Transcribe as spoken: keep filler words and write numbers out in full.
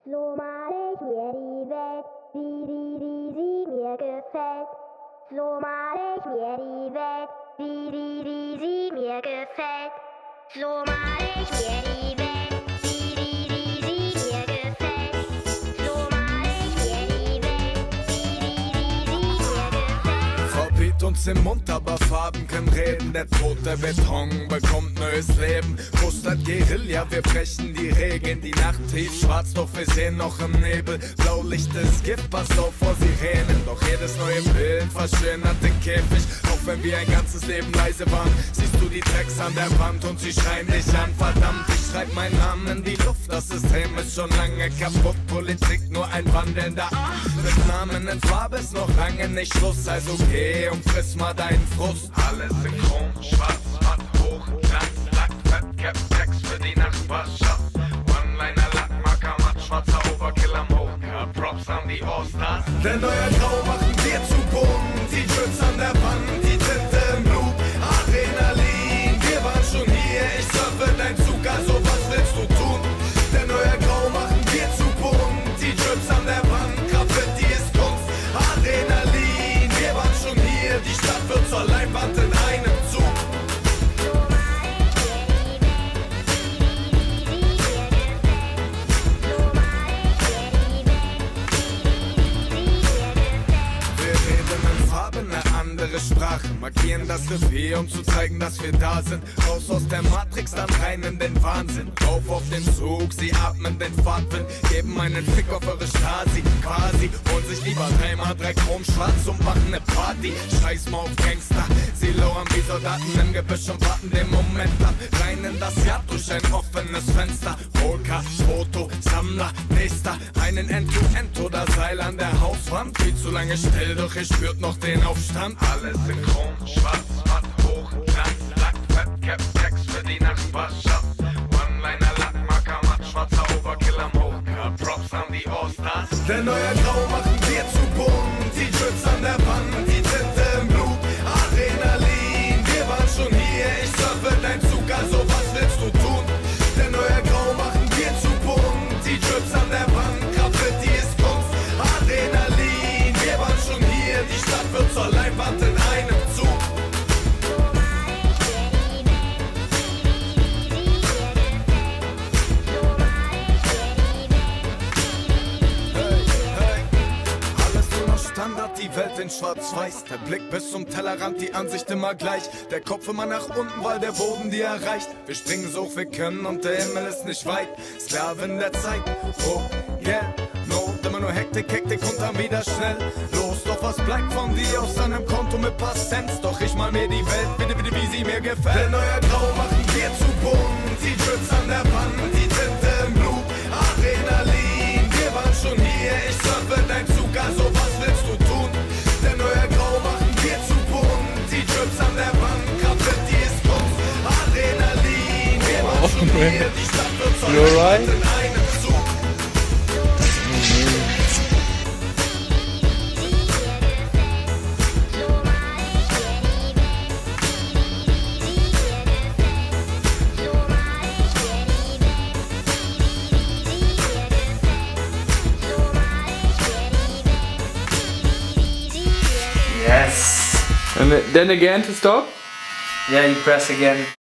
So mal ich mir die Welt, wie, wie, wie sie mir gefällt. So mal ich mir die Welt, wie, wie, wie sie mir gefällt. So mal ich mir die Welt, wie, wie, wie sie mir gefällt. So mal ich mir die Welt, wie, wie, wie sie mir gefällt. Verbiet uns im Mund, aber Farben können reden. Der tote Beton bekommt neues Leben. Mustert Guerilla, wir brechen die Regeln. Die Nacht tief schwarz, doch wir sehen noch im Nebel. Blaulicht ist Gift, pass auf vor Sirenen. Doch jedes neue Bild verschönert den Käfig. Auch wenn wir ein ganzes Leben leise waren, siehst du die Tracks an der Wand und sie schreien dich an. Verdammt, ich schreib meinen Namen in die Luft. Das System ist schon lange kaputt. Politik nur ein wandelnder mit Namen in Farbe ist noch lange nicht Schluss. Also geh und friss mal deinen Frust. Alles synchron, schwarz, matt, hoch, Glanz, Lack, Fett, Cap, Text für die Nachbarschaft. One-Liner, Lackmarker, matt, schwarzer Overkill am Hoker. Props an die Allstars. Denn euer Grau machen wir zu bunt. Die Drips an der Wand, die Tinte im Blut. Adrenalin, wir waren schon hier. Ich surfe dein Zug, also was willst du tun? Denn euer Grau machen wir zu bunt. Die Drips an der Wand, Graffiti ist Kunst. Adrenalin, wir waren schon hier. Die Stadt wird zur Leinwand in einem Zug. Sprache, markieren das Revier, um zu zeigen, dass wir da sind. Raus aus der Matrix, dann rein in den Wahnsinn. Rauf auf den Zug, sie atmen den Fahrtwind, geben einen Fick auf eure Stasi, quasi. Holen sich lieber dreimal drei Chrom schwarz und machen ne Party. Scheiß mal auf Gangster, sie lauern wie Soldaten im Gebüsch und warten den Moment ab. Rein in das Jahr durch ein offenes Fenster. Polka, Foto, Sammler, Nächster. Einen End-to-End oder Seil an der Hauswand. Viel zu lange still, doch ihr spürt noch den Aufstand. Alles synchron, schwarz, matt, hoch, Glanz, Lack, Fett, Cap, Text für die Nachbarschaft. One-Liner, Lackmarker, matt, schwarzer Overkill am Hoker. Props an die Allstars. Denn euer Grau machen wir zu bunt. Die Drips an der Wand, die Tinte im Blut. Adrenalin, wir waren schon hier. Ich surfe dein Zug, also was willst du tun? Denn euer Grau machen wir zu bunt. Die Drips an der Wand, Graffiti ist Kunst. Adrenalin, wir waren schon hier. Die Stadt wird zur Leinwand in einem Zug. Standard, die Welt in schwarz-weiß. Der Blick bis zum Tellerrand, die Ansicht immer gleich. Der Kopf immer nach unten, weil der Boden die erreicht. Wir springen so hoch wir können und der Himmel ist nicht weit. Sklaven der Zeit, oh yeah, no. Immer nur Hektik, Hektik und dann wieder schnell los. Doch was bleibt von dir aus deinem Konto mit paar Cents? Doch ich mal mir die Welt, bitte, bitte, wie sie mir gefällt. Denn euer Grau machen wir zu bunt. Die Drips an der Wand, die Tinte im Blut. Adrenalin, wir waren schon hier. Ich surfe dein Zug, also was willst du tun? Denn euer Grau machen wir zu bunt. Die Drips an der Wand, Graffiti ist Kunst. Adrenalin, wir waren schon hier. Die Stadt wird zur Leinwand in einem Zug. Yes. And then again to stop? Yeah, you press again.